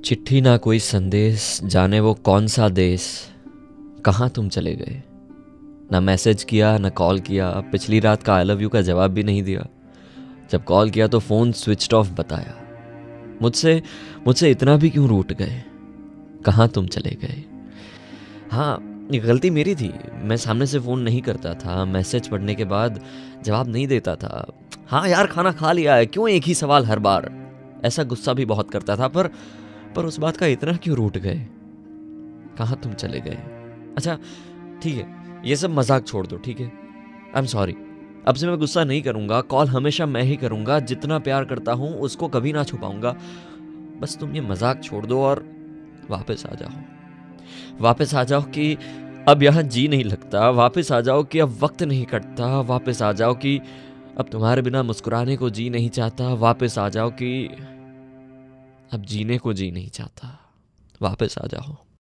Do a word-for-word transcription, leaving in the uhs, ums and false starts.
चिट्ठी ना कोई संदेश, जाने वो कौन सा देश, कहाँ तुम चले गए। ना मैसेज किया ना कॉल किया, पिछली रात का आई लव यू का जवाब भी नहीं दिया। जब कॉल किया तो फ़ोन स्विच्ड ऑफ बताया। मुझसे मुझसे इतना भी क्यों रूठ गए, कहाँ तुम चले गए। हाँ, ये गलती मेरी थी। मैं सामने से फ़ोन नहीं करता था, मैसेज पढ़ने के बाद जवाब नहीं देता था। हाँ यार, खाना खा लिया है, क्यों एक ही सवाल हर बार। ऐसा गुस्सा भी बहुत करता था, पर पर उस बात का इतना क्यों रूठ गए, कहाँ तुम चले गए। अच्छा ठीक है, ये सब मजाक छोड़ दो, ठीक है। I am sorry. अब से मैं गुस्सा नहीं करूंगा, कॉल हमेशा मैं ही करूंगा, जितना प्यार करता हूं उसको कभी ना छुपाऊंगा। बस तुम ये मजाक छोड़ दो और वापस आ जाओ। वापस आ जाओ कि अब यहाँ जी नहीं लगता, वापस आ जाओ कि अब वक्त नहीं कटता, वापस आ जाओ कि अब तुम्हारे बिना मुस्कुराने को जी नहीं चाहता, वापस आ जाओ कि अब जीने को जी नहीं चाहता, वापस आ जाओ।